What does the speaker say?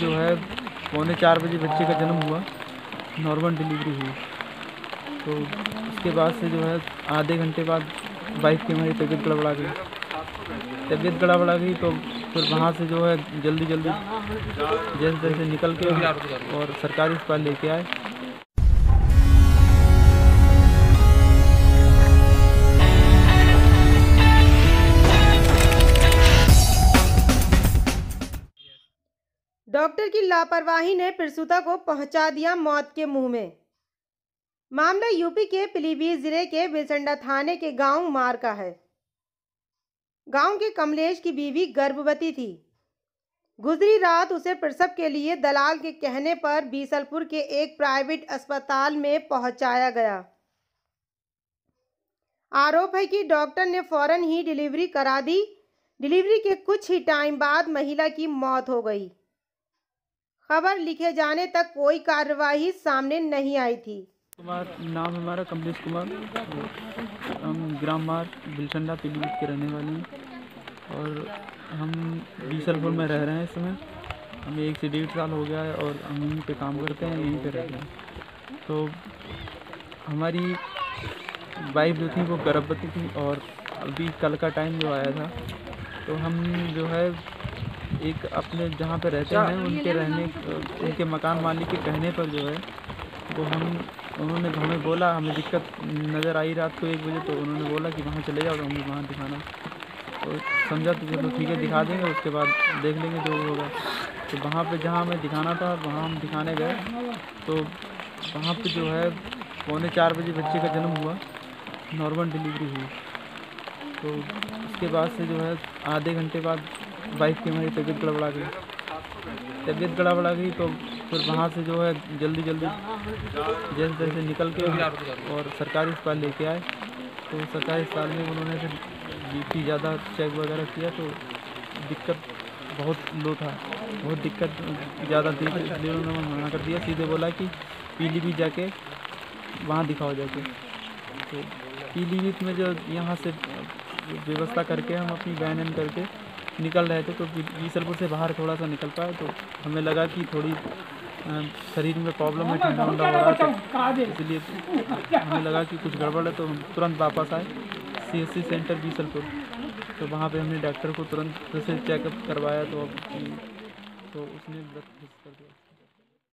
जो है 3:45 बजे बच्चे का जन्म हुआ, नॉर्मल डिलीवरी हुई। तो उसके बाद से जो है आधे घंटे बाद वाइफ की हमारी तबीयत गड़बड़ा गई। तो फिर वहाँ से जो है जल्दी जैसे तैसे निकल के और सरकारी अस्पताल लेके आए। डॉक्टर की लापरवाही ने प्रसूता को पहुंचा दिया मौत के मुंह में। मामला यूपी के पीलीभीत जिले के बिलसंडा थाने के गांव मार का है। गांव के कमलेश की बीवी गर्भवती थी। गुजरी रात उसे प्रसव के लिए दलाल के कहने पर बीसलपुर के एक प्राइवेट अस्पताल में पहुंचाया गया। आरोप है कि डॉक्टर ने फौरन ही डिलीवरी करा दी। डिलीवरी के कुछ ही टाइम बाद महिला की मौत हो गई। खबर लिखे जाने तक कोई कार्रवाई सामने नहीं आई थी। नाम हमारा कमलेश कुमार, हम ग्राम मार बिलसंडा पीलीभीत के रहने वाले हैं और हम बीसलपुर में रह रहे हैं। इस समय हमें 1 से 1.5 साल हो गया है और हम यहीं पे काम करते हैं, यहीं पे रहते हैं। तो हमारी वाइफ जो थी वो गर्भवती थी और अभी कल का टाइम जो आया था, तो हम जो है एक अपने जहाँ पे रहते हैं उनके मकान मालिक के कहने पर जो है वो उन्होंने हमें बोला, हमें दिक्कत नज़र आई रात को 1 बजे। तो उन्होंने बोला कि वहाँ चले जाओ, तो हमें वहाँ दिखाना। तो समझा तो चलो ठीक है दिखा देंगे, उसके बाद देख लेंगे जो होगा। तो वहाँ पे जहाँ हमें दिखाना था वहाँ हम दिखाने गए। तो वहाँ पे जो है 3:45 बजे बच्चे का जन्म हुआ, नॉर्मल डिलीवरी हुई। तो उसके बाद से जो है आधे घंटे बाद वाइफ की हमारी तबीयत गड़बड़ा गई। तो फिर वहाँ से जो है जल्दी जैसे तैसे निकल के और सरकारी अस्पताल लेके आए। तो सरकारी अस्पताल में उन्होंने फिर BP ज़्यादा चेक वगैरह किया तो दिक्कत बहुत लो था, बहुत दिक्कत ज़्यादा थी, इसलिए उन्होंने मना कर दिया। सीधे बोला कि पीलीभीत जाके वहाँ दिखाओ जाके। तो पीलीभीत में जो यहाँ से व्यवस्था करके हम अपनी वैन करके निकल रहे थे, तो बीसलपुर से बाहर थोड़ा सा निकल पाए। तो हमें लगा कि थोड़ी शरीर में प्रॉब्लम है, ठंडा वंडा हो रहा था, इसलिए हमें लगा कि कुछ गड़बड़ है। तो हम तुरंत वापस आए CSC सेंटर बीसलपुर। तो वहाँ पे हमने डॉक्टर को तुरंत से चेकअप करवाया तो उसने ब्लड टेस्ट कर दिया।